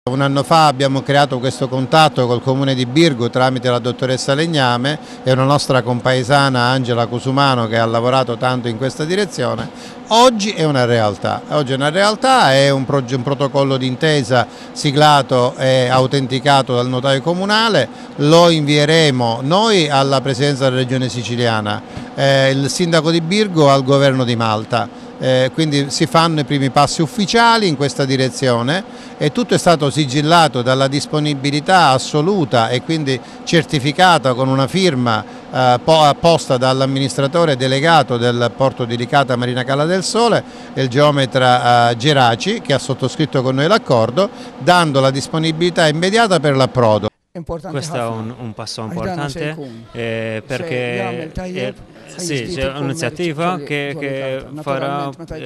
Un anno fa abbiamo creato questo contatto col comune di Birgu tramite la dottoressa Legname e una nostra compaesana Angela Cusumano che ha lavorato tanto in questa direzione. Oggi è una realtà, è un protocollo d'intesa siglato e autenticato dal notaio comunale, lo invieremo noi alla Presidenza della Regione Siciliana, il sindaco di Birgu al governo di Malta. Quindi si fanno i primi passi ufficiali in questa direzione e tutto è stato sigillato dalla disponibilità assoluta e quindi certificata con una firma apposta dall'amministratore delegato del porto di Licata Marina Cala del Sole, il geometra Geraci, che ha sottoscritto con noi l'accordo, dando la disponibilità immediata per l'approdo. Questo è un passo importante perché c'è un'iniziativa che farà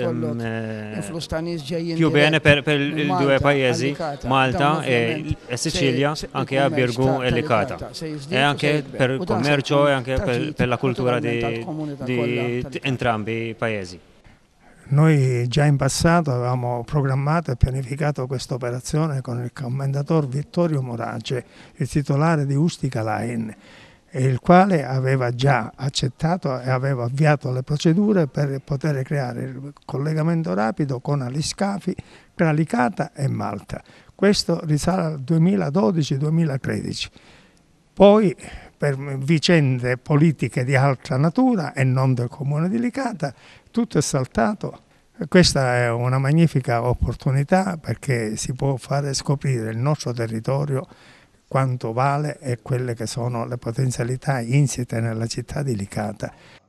più bene per i due paesi, Malta e Sicilia, anche a Birgu e Licata, e anche per il commercio e anche per la cultura di entrambi i paesi. Noi già in passato avevamo programmato e pianificato questa operazione con il commendator Vittorio Morace, il titolare di Ustica Line, il quale aveva già accettato e aveva avviato le procedure per poter creare il collegamento rapido con aliscafi tra Licata e Malta. Questo risale al 2012-2013. Poi, per vicende politiche di altra natura e non del comune di Licata, tutto è saltato. Questa è una magnifica opportunità perché si può fare scoprire il nostro territorio, quanto vale e quelle che sono le potenzialità insite nella città di Licata.